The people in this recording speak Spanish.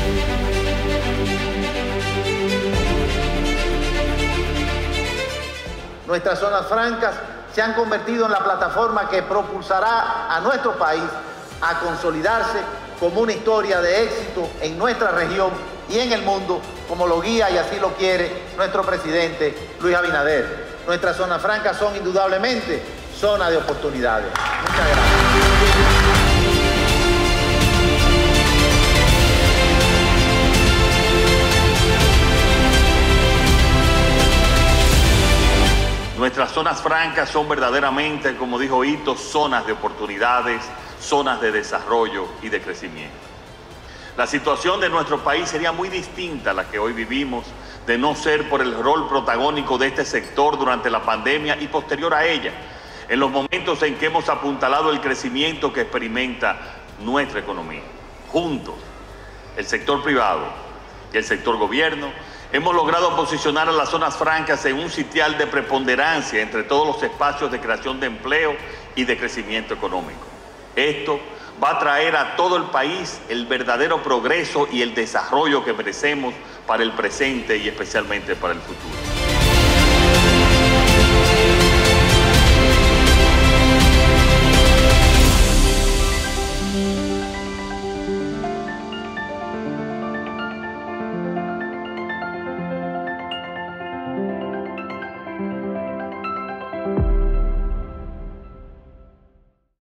Nuestras zonas francas se han convertido en la plataforma que propulsará a nuestro país a consolidarse como una historia de éxito en nuestra región y en el mundo, como lo guía y así lo quiere nuestro presidente Luis Abinader. Nuestras zonas francas son indudablemente zonas de oportunidades. Muchas gracias. Nuestras zonas francas son verdaderamente, como dijo Hito, zonas de oportunidades, zonas de desarrollo y de crecimiento. La situación de nuestro país sería muy distinta a la que hoy vivimos, de no ser por el rol protagónico de este sector durante la pandemia y posterior a ella, en los momentos en que hemos apuntalado el crecimiento que experimenta nuestra economía. Juntos, el sector privado y el sector gobierno, hemos logrado posicionar a las zonas francas en un sitial de preponderancia entre todos los espacios de creación de empleo y de crecimiento económico. Esto va a traer a todo el país el verdadero progreso y el desarrollo que merecemos para el presente y especialmente para el futuro.